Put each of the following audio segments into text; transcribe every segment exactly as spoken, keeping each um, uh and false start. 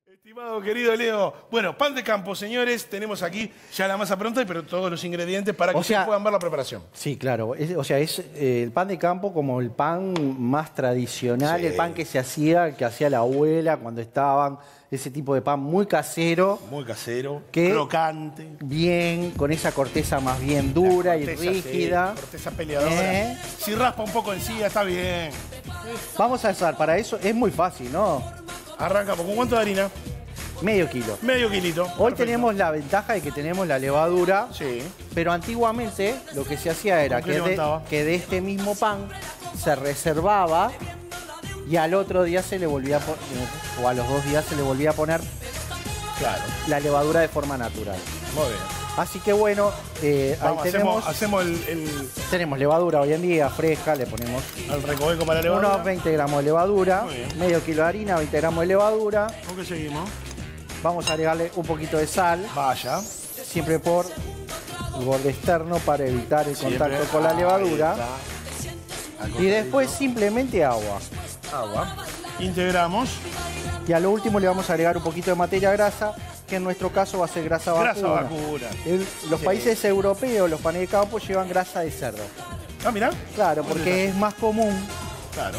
Estimado querido Leo, bueno, pan de campo, señores, tenemos aquí ya la masa pronta, pero todos los ingredientes para que O sea, ustedes puedan ver la preparación. Sí, claro. Es- o sea, es eh, el pan de campo como el pan más tradicional, Sí. el pan que se hacía, que hacía la abuela cuando estaban, ese tipo de pan muy casero, Muy casero, ¿Qué? crocante. bien, con esa corteza más bien dura y Corteza, sí, rígida. corteza peleadora. ¿Eh? Si raspa un poco encima, está bien. Vamos a usar para eso, es muy fácil, ¿no? Arrancamos. ¿Con cuánto de harina? Medio kilo. Medio kilito. Hoy Perfecto. tenemos la ventaja de que tenemos la levadura, Sí. pero antiguamente lo que se hacía era ¿Con qué que de, levantaba? que de este mismo pan se reservaba y al otro día se le volvía a poner, o a los dos días se le volvía a poner Claro. la levadura de forma natural. Muy bien. Así que bueno, eh, ahí Vamos, tenemos, hacemos, hacemos el, el, tenemos levadura hoy en día fresca, le ponemos el recoveco para la levadura. unos veinte gramos de levadura, Muy bien. medio kilo de harina, veinte gramos de levadura. ¿Con qué seguimos? Vamos a agregarle un poquito de sal, Vaya. siempre por el borde externo para evitar el Siempre. contacto con la Ahí levadura. está. Y después simplemente agua. Agua. Integramos. Y a lo último le vamos a agregar un poquito de materia grasa, que en nuestro caso va a ser grasa vacuna. Grasa vacuna. El- los Sí. países europeos, los panes de campo, llevan grasa de cerdo. Ah, mirá. Claro, ¿Dónde porque está? es más común, Claro.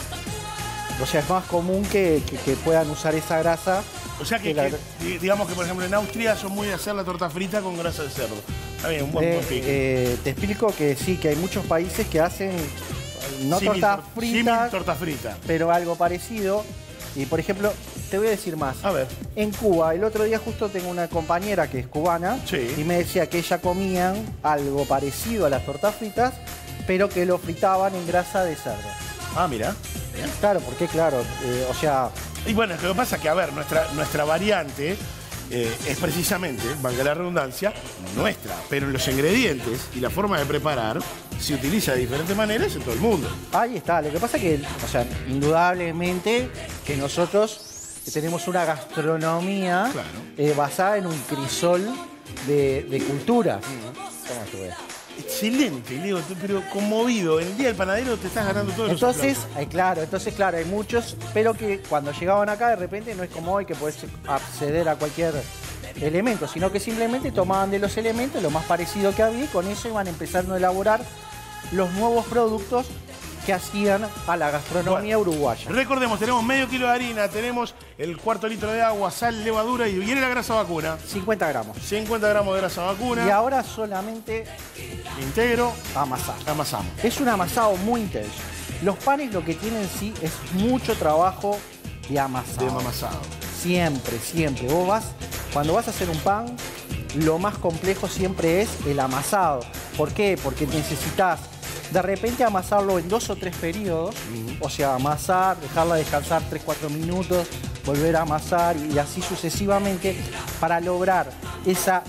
o sea, es más común que, que- que puedan usar esa grasa. O sea que, que la- que, di- digamos que, por ejemplo, en Austria son muy de hacer la torta frita con grasa de cerdo. Está bien, un buen, Eh, buen pique. eh, te explico que sí, que hay muchos países que hacen no Símil tortas tor- fritas, símil torta frita. pero algo parecido. Y por ejemplo, te voy a decir más. A ver. En Cuba, el otro día justo tengo una compañera que es cubana Sí. y me decía que ella comían algo parecido a las tortas fritas, pero que lo fritaban en grasa de cerdo. Ah, mira. Claro, porque claro, eh, o sea, Y bueno, lo que pasa es que, a ver, nuestra, nuestra variante eh, es precisamente, valga la redundancia, nuestra. Pero los ingredientes y la forma de preparar se utiliza de diferentes maneras en todo el mundo. ahí está. Lo que pasa que, o sea, indudablemente que nosotros tenemos una gastronomía Claro. eh, basada en un crisol de, de culturas. ¿Cómo se ve? Excelente, Leo, pero conmovido. En el Día del Panadero te estás ganando todos los Entonces, aplausos. eh, claro, entonces claro, hay muchos, pero que cuando llegaban acá de repente no es como hoy que puedes acceder a cualquier elemento, sino que simplemente tomaban de los elementos lo más parecido que había y con eso iban empezando a elaborar los nuevos productos que hacían a la gastronomía Bueno, uruguaya. Recordemos, tenemos medio kilo de harina, tenemos el cuarto litro de agua, sal, levadura y viene la grasa vacuna. cincuenta gramos. cincuenta gramos de grasa vacuna. Y ahora solamente Integro, amasar. amasamos. Es un amasado muy intenso. Los panes lo que tienen sí es mucho trabajo de amasado. De amasado. Siempre, siempre. Vos vas, cuando vas a hacer un pan, lo más complejo siempre es el amasado. ¿Por qué? Porque necesitas de repente amasarlo en dos o tres periodos. O sea, amasar, dejarla descansar tres, cuatro minutos, volver a amasar y así sucesivamente para lograr esa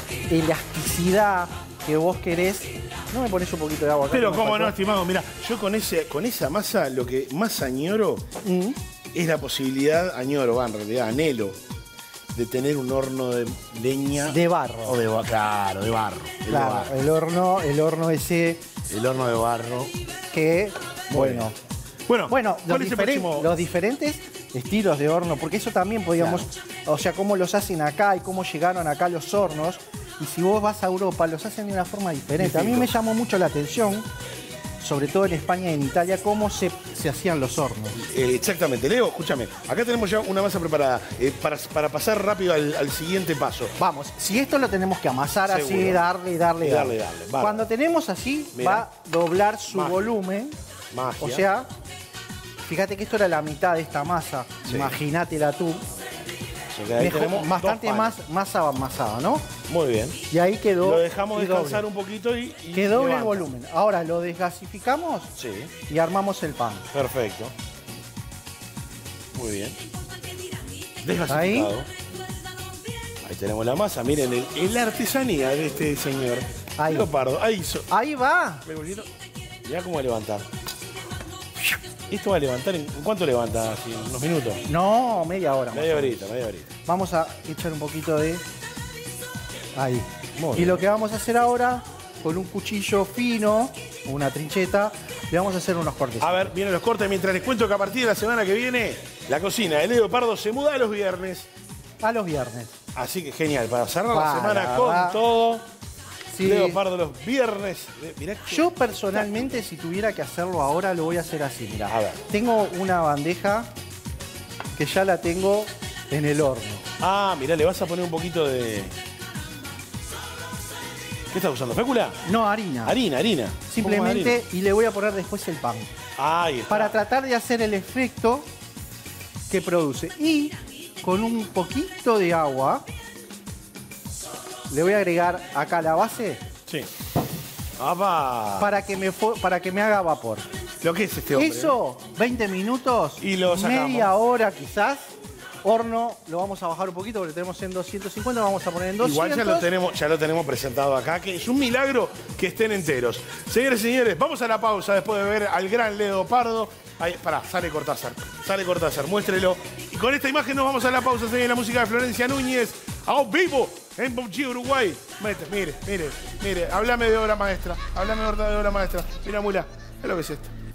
elasticidad que vos querés. ¿No me pones un poquito de agua acá? Pero que me cómo faltó? no, estimado, mira, yo con, ese, con esa masa lo que más añoro Mm. es la posibilidad, añoro, va, en realidad anhelo, de tener un horno de leña. De barro. O de, ba- claro, de barro. el de Claro, barro. el horno, el horno ese El horno de barro. que, bueno, Bueno, bueno, los, ¿cuál es el diferen- próximo? los diferentes estilos de horno, porque eso también podíamos, o sea, cómo los hacen acá y cómo llegaron acá los hornos. Y si vos vas a Europa, los hacen de una forma diferente. A mí Distinto. me llamó mucho la atención, sobre todo en España y en Italia, cómo se, se hacían los hornos. Eh, exactamente, Leo, escúchame, acá tenemos ya una masa preparada eh, para, para pasar rápido al, al siguiente paso. Vamos, si esto lo tenemos que amasar así, Seguro. darle, darle, Y darle, darle. darle, bárbaro. Cuando tenemos así, Mirá. va a doblar su Magia. volumen. Magia. O sea, fíjate que esto era la mitad de esta masa. Sí. Imagínatela tú. O sea, que ahí Mejor- tenemos bastante dos más, panes. más amasado, ¿no? Muy bien. Y ahí quedó. Lo dejamos y descansar doble. un poquito y, y Que doble el levanta. volumen. Ahora lo desgasificamos Sí, y armamos el pan. perfecto. Muy bien. Ahí. Desgasificado. Ahí tenemos la masa. Miren, el, el- la artesanía de este señor. Ahí. Leopardo. Ahí hizo. Ahí va. Mirá cómo va a levantar. Esto va a levantar. ¿En, ¿en cuánto levanta? Así, ¿en unos minutos? No, media hora. más Media o menos. horita, media horita. Vamos a echar un poquito de. Ahí. Muy y bien. lo que vamos a hacer ahora con un cuchillo fino, una trincheta, le vamos a hacer unos cortes. A ver, vienen los cortes. Mientras les cuento que a partir de la semana que viene, la cocina de Leo Pardo se muda a los viernes. A los viernes. Así que genial, para cerrar Para, la semana con va. todo. Sí. Leo Pardo los viernes. Mirá que- Yo personalmente, si tuviera que hacerlo ahora, lo voy a hacer así. Mirá, A ver. tengo una bandeja que ya la tengo en el horno. Ah, mirá, le vas a poner un poquito de... ¿Qué estás usando? ¿Fécula? No, harina. Harina, harina. Un poco más de Simplemente, harina. y le voy a poner después el pan. Ahí está. Para tratar de hacer el efecto que produce. Y con un poquito de agua, le voy a agregar acá la base Sí. ¡Apa! para que me, fo- para que me haga vapor. Lo que es este hombre. Eso, veinte minutos, Y lo sacamos. media hora quizás. Horno, lo vamos a bajar un poquito porque lo tenemos en doscientos cincuenta, lo vamos a poner en doscientos. Igual ya lo, tenemos, ya lo tenemos presentado acá, que es un milagro que estén enteros. Señores y señores, vamos a la pausa después de ver al gran Leo Pardo. Ahí, pará, sale Cortázar, sale Cortázar, muéstrelo. Y con esta imagen nos vamos a la pausa, señores, la música de Florencia Núñez, a vivo, en P U B G Uruguay. Mete, mire, mire, mire, háblame de obra maestra, háblame de obra maestra. Mira, mula, es lo que es esto.